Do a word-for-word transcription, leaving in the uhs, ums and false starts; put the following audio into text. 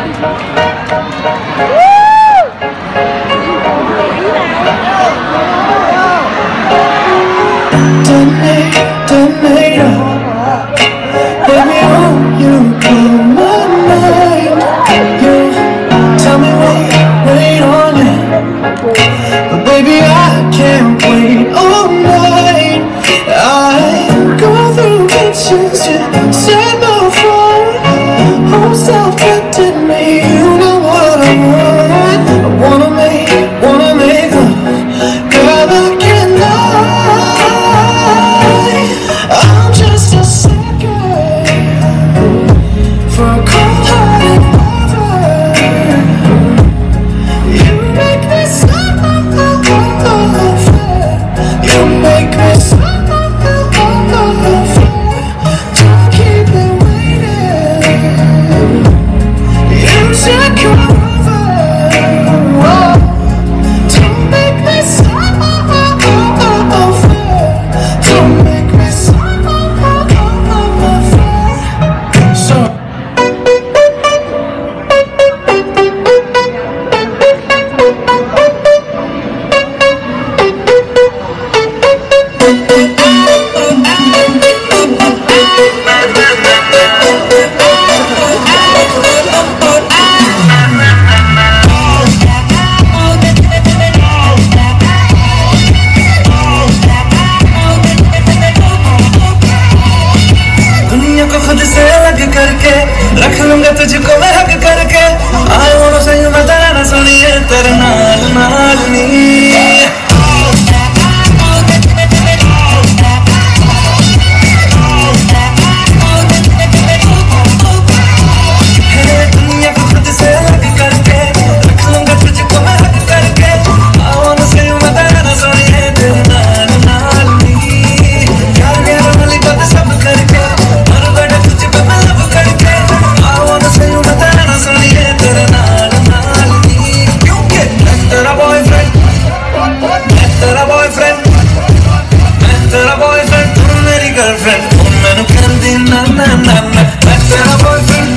रख लूंगा तुझको मैं हक करके आई वांट से यू मैं तेरा ना सुनिए तेरे नाल नाल नी girlfriend, I'm gonna candy na na na na. That's our boyfriend.